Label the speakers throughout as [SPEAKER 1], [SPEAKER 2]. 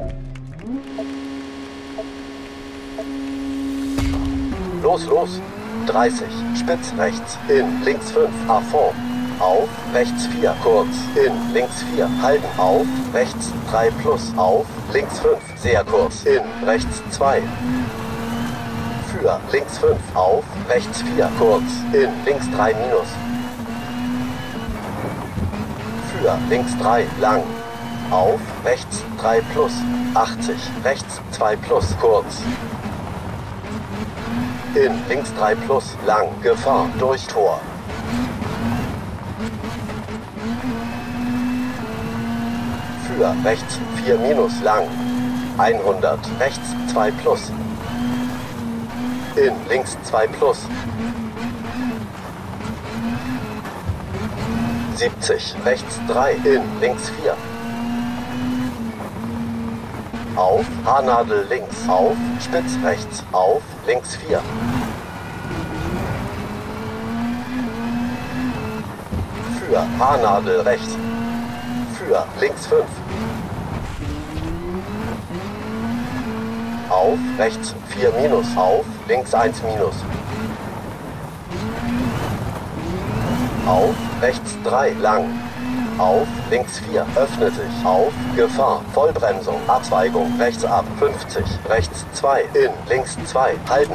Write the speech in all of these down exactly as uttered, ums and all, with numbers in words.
[SPEAKER 1] Los, los. dreißig. Spitz rechts. In. Links fünf. A Fond. Auf. Rechts vier. Kurz. In. Links vier. Halten. Auf. Rechts drei plus. Auf. Links fünf. Sehr kurz. In. Rechts zwei. Für. Links fünf. Auf. Rechts vier. Kurz. In. Links drei minus. Für. Links drei. Lang. Auf. Rechts drei plus. achtzig. Rechts zwei plus. Kurz. In. Links drei plus. Lang. Gefahr. Durch Tor. Für. Rechts vier minus. Lang. hundert. Rechts zwei plus. In. Links zwei plus. siebzig. Rechts drei. In. Links vier. Auf. Haarnadel links. Auf. Spitz rechts. Auf. Links vier. Für. Haarnadel rechts. Für. Links fünf. Auf. Rechts vier minus. Auf. Links eins minus. Auf. Rechts drei. Lang. Auf. Links vier. Öffnet sich. Auf. Gefahr. Vollbremsung. Abzweigung. Rechts ab. fünfzig. Rechts zwei. In. Links zwei. Halten.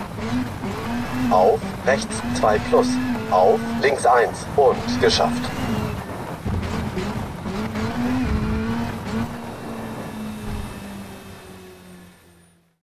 [SPEAKER 1] Auf. Rechts zwei plus. Auf. Links eins. Und geschafft.